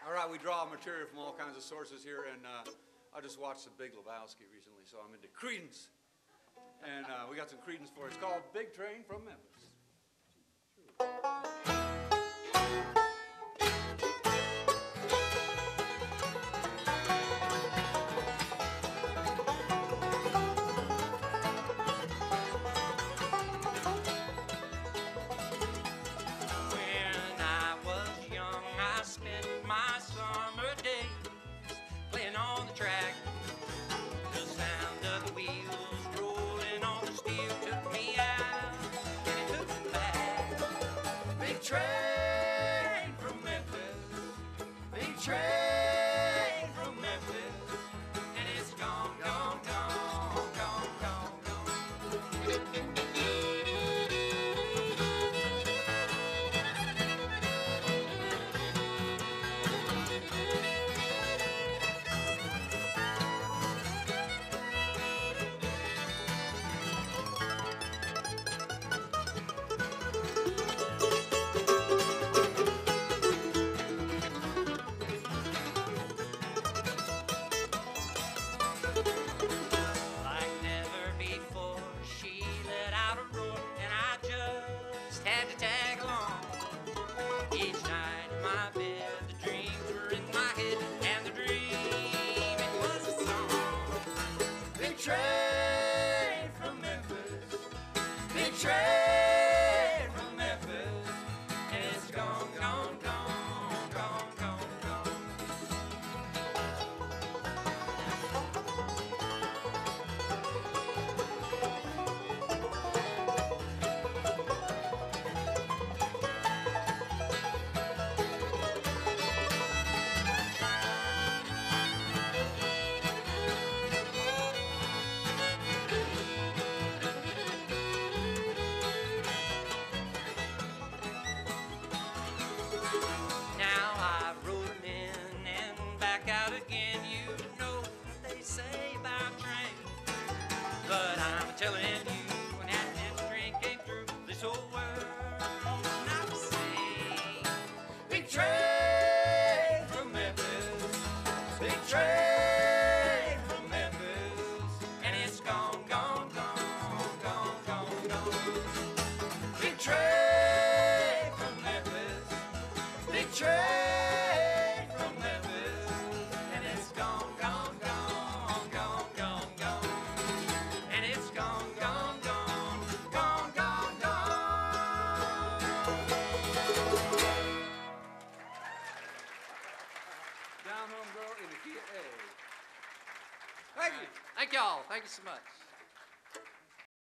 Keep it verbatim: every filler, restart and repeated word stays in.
All right, we draw material from all kinds of sources here, and uh, I just watched The Big Lebowski recently, so I'm into Creedence. And uh, we got some Creedence for it. It's called Big Train from Memphis. Train from Memphis, big train from Memphis, and it's gone, gone, gone, gone, gone, gone. Train from Memphis, big train from Memphis, and it's gone, gone, gone, gone, gone, gone. But I'm telling you, when that this train came through, this whole world not the same. Big train from Memphis, big train from Memphis, and it's gone, gone, gone, gone, gone, gone. Big train from Memphis, big train from Memphis, and it's gone, gone, gone, gone, gone, gone. And it's gone, gone, gone, gone, gone, gone. Down home girl in the key of A. Thank you. Thank y'all. Thank you so much.